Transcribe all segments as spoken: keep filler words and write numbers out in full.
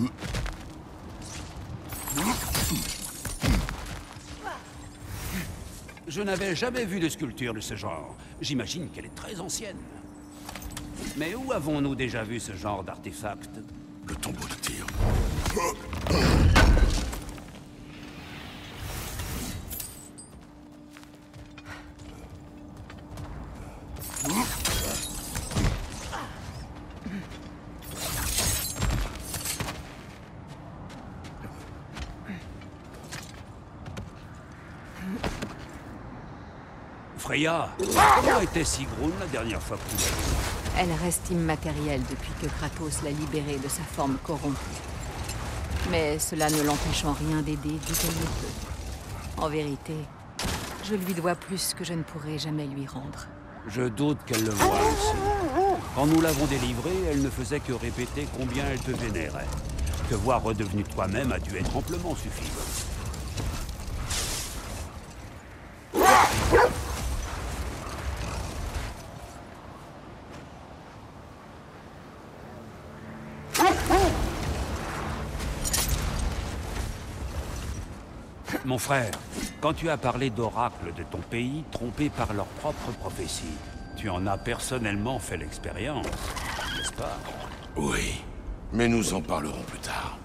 Je n'avais jamais vu de sculpture de ce genre. J'imagine qu'elle est très ancienne. Mais où avons-nous déjà vu ce genre d'artefact? Le tombeau de tir. Freya, comment était Sigrun la dernière fois que tu l'as vue? Elle reste immatérielle depuis que Kratos l'a libérée de sa forme corrompue. Mais cela ne l'empêche en rien d'aider dès qu'elle le peut. En vérité, je lui dois plus que je ne pourrai jamais lui rendre. Je doute qu'elle le voie aussi. Quand nous l'avons délivrée, elle ne faisait que répéter combien elle te vénérait. Te voir redevenu toi-même a dû être amplement suffisant. Mon frère, quand tu as parlé d'oracles de ton pays trompés par leurs propres prophéties, tu en as personnellement fait l'expérience, n'est-ce pas? Oui, mais nous en parlerons plus tard.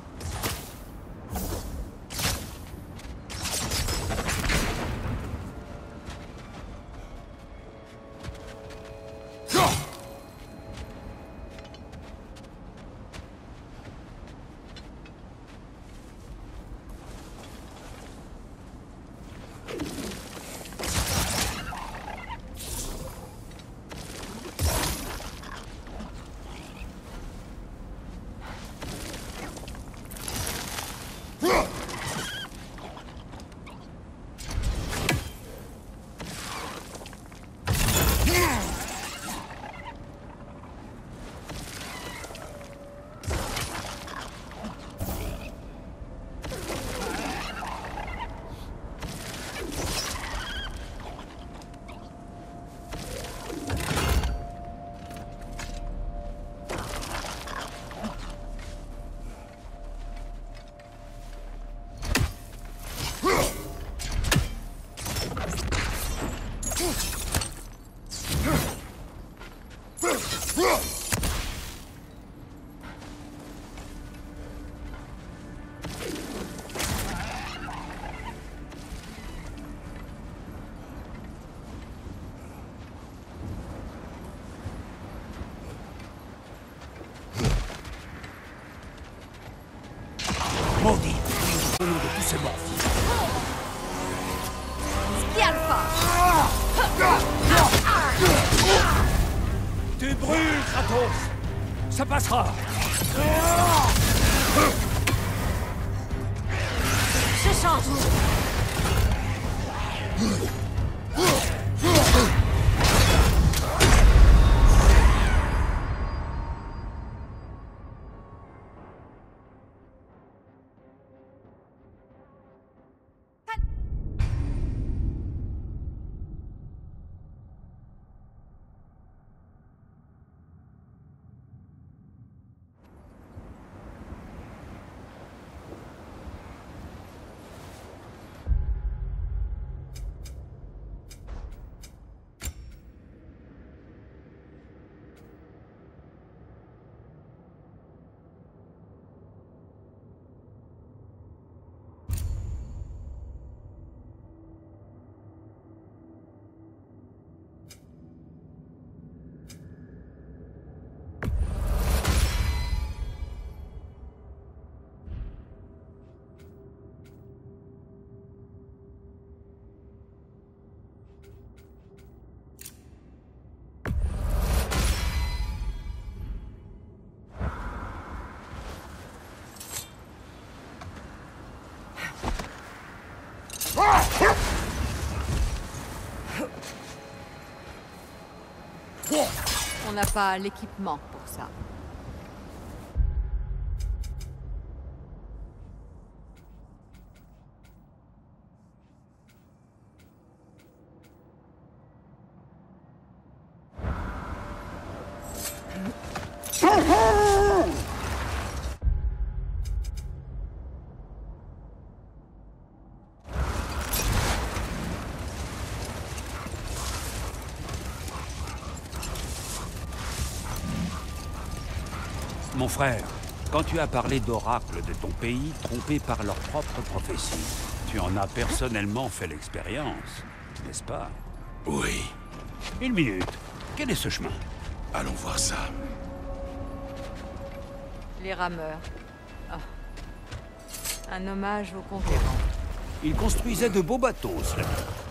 Maudit, au nom de tous ces morts. Tu brûles, Kratos! Ça passera! Je change. On n'a pas l'équipement pour ça. Mon frère, quand tu as parlé d'oracles de ton pays trompés par leurs propres prophéties, tu en as personnellement fait l'expérience, n'est-ce pas? Oui. Une minute. Quel est ce chemin? Allons voir ça. Les rameurs. Ah. Un hommage aux conquérants. Ils construisaient de beaux bateaux, cela.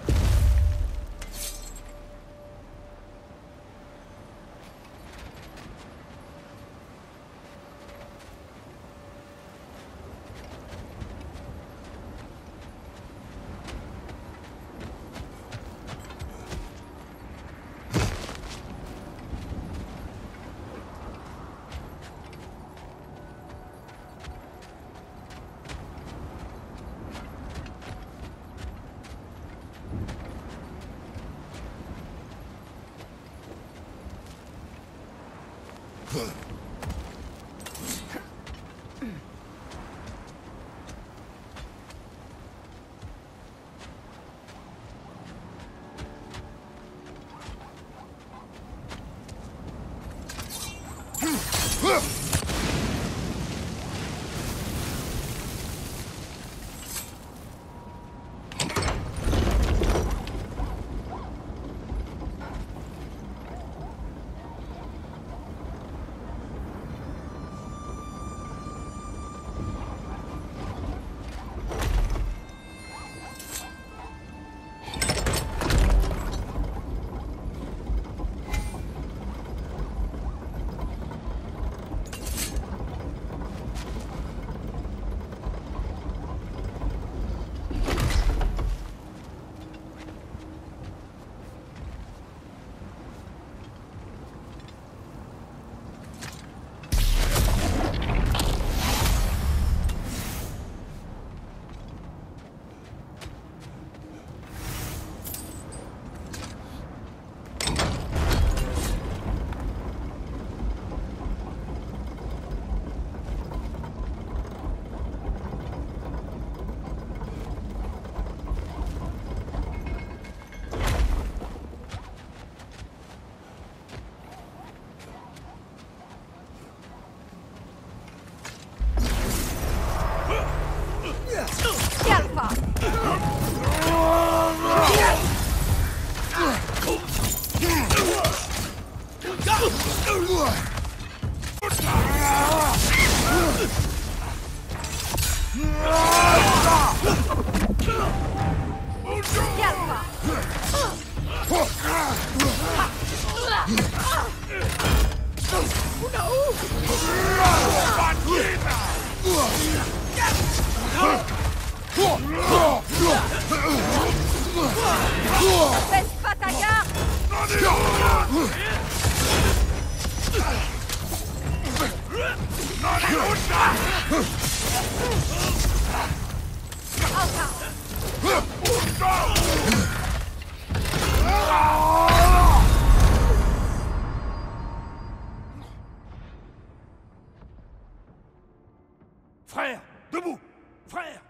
Baisse pas ta garde! Frère, debout! Frère!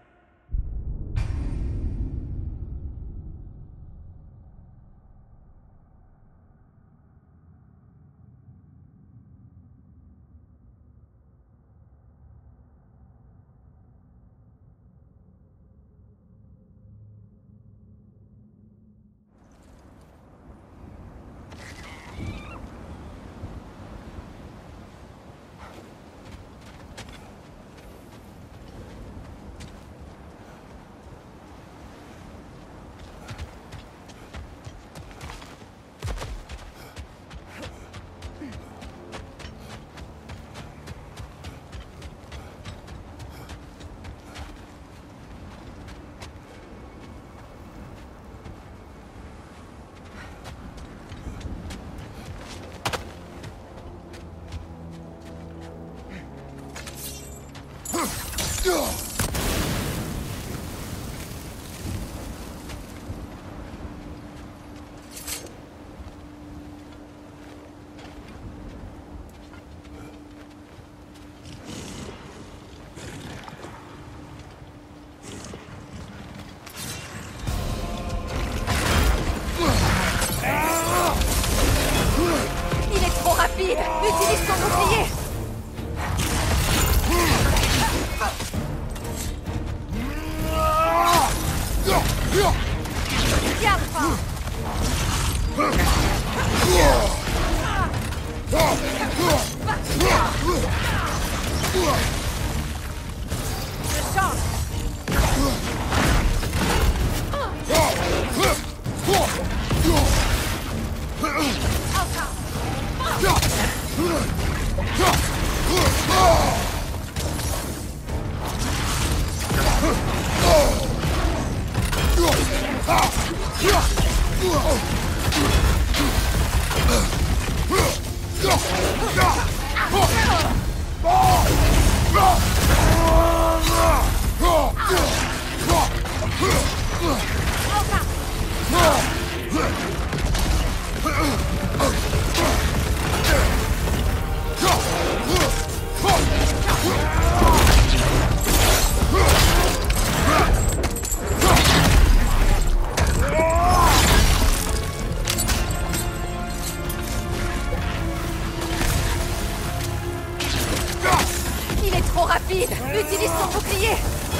Il est trop rapide! Utilise ton bouclier!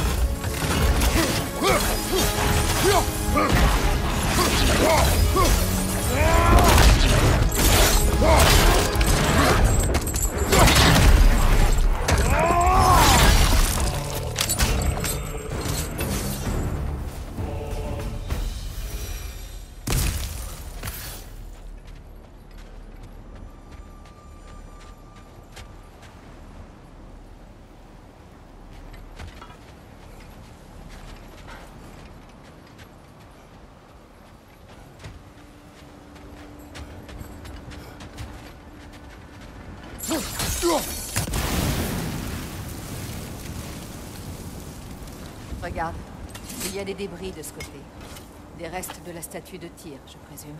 Regarde, il y a des débris de ce côté. Des restes de la statue de Tyr, je présume.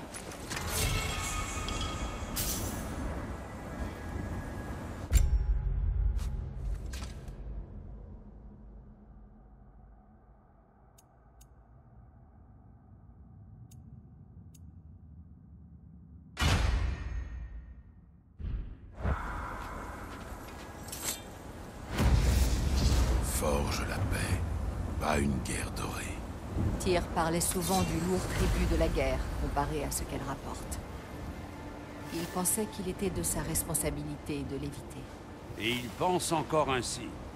Forge la paix, pas une guerre dorée. Tyr parlait souvent du lourd tribut de la guerre, comparé à ce qu'elle rapporte. Il pensait qu'il était de sa responsabilité de l'éviter. Et il pense encore ainsi.